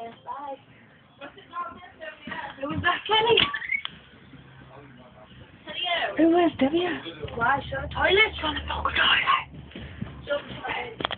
Bye. Who was that, Kenny? Who was W? Why? Show the toilet. Show the fucking toilet. Show the toilet.